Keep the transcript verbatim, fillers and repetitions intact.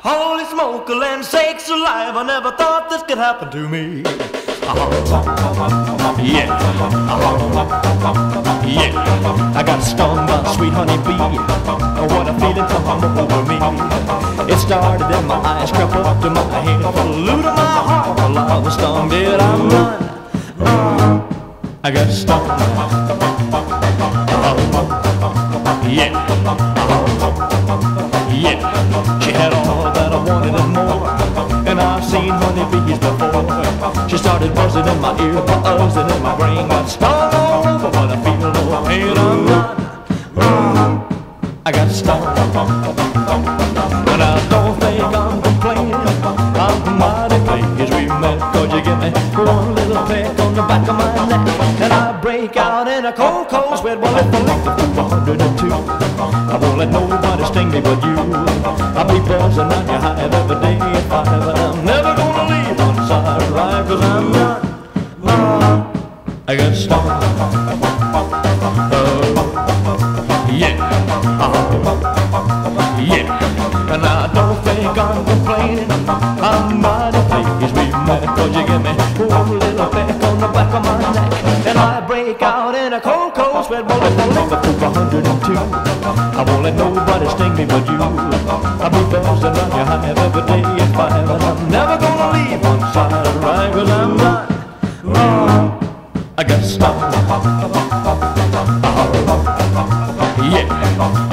Holy smoke, land sakes alive, I never thought this could happen to me. Uh-huh. Yeah. Uh-huh. Yeah. I got stung by a sweet honey bee. What a feeling come over me. It started in my eyes, crept up to my head, flew to my heart. Well, I was stung, did I run? Uh, I got stung. Uh-huh. Yeah. Uh-huh. Yeah. She had all that I wanted and more, and I've seen honeybees before. She started buzzing in my ear, buzzing in my brain, got stung all over, but I feel no pain. I'm not. Uh, I got stung, and I don't think I'm complaining. I'm mighty pleased we met, 'cause you give me one little peck on the back of my neck, and I break out in a cold, cold sweat. Well, if I lick the two hundred and two, I won't let nobody sting me but you. I'll be buzzing on your hive every day at five, and I'm never gonna leave one side right, 'cause I'm not. Uh, I got stung. Yeah, uh-huh. Yeah, and I don't think I'm complaining. I'm mighty pleased we met, 'cause you give me one little peck on the back of my neck, and I break out in a cold, cold sweat. Well, if I lick up to one hundred and two, I won't let nobody sting me but you. I'll be buzzing on your hive every day at five, and I'm never gonna leave one side right, 'cause I'm not. Uh, I got stung. Uh, yeah.